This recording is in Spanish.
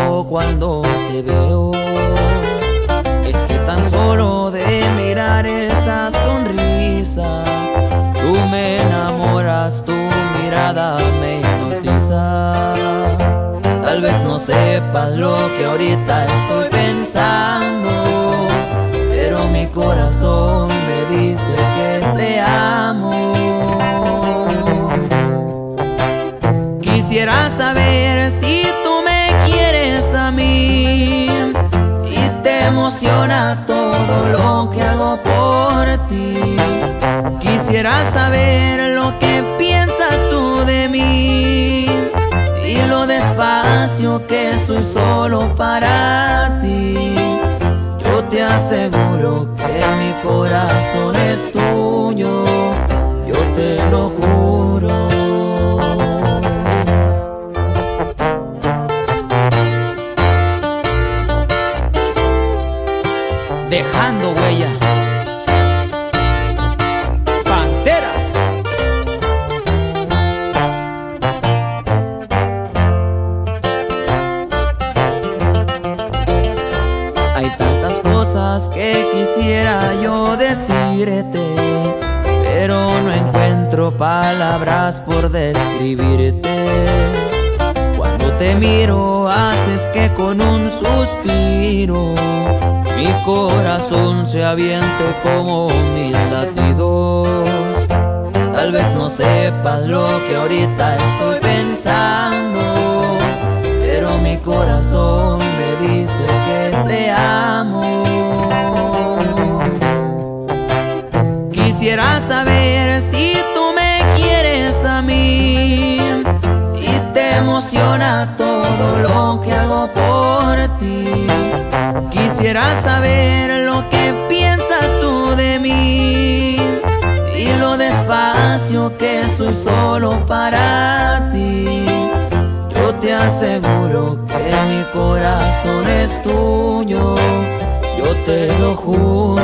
siento cuando te veo es que tan solo de mirar esa sonrisa tú me enamoras, tu mirada me hipnotiza. Tal vez no sepas lo que ahorita estoy pensando, pero mi corazón me dice que te amo. Quisiera saber si tú me quieres a mí, si te emociona todo lo que hago por ti. Quisiera saber lo que piensas tú de mí. Dilo despacio que soy solo para ti. Yo te aseguro que mi corazón es tuyo, yo te lo juro. Dejando huella, Pantera. Hay tantas cosas que quisiera yo decirte, pero no encuentro palabras por describirte. Cuando te miro haces que con un suspiro mi corazón se aviente como mis latidos. Tal vez no sepas lo que ahorita estoy pensando, pero mi corazón me dice que te amo. Quisiera saber si tú me quieres a mí, si te emociona todo lo que hago por ti. Quisiera saber lo que piensas tú de mí. Dilo despacio que soy solo para ti. Yo te aseguro que mi corazón es tuyo, yo te lo juro.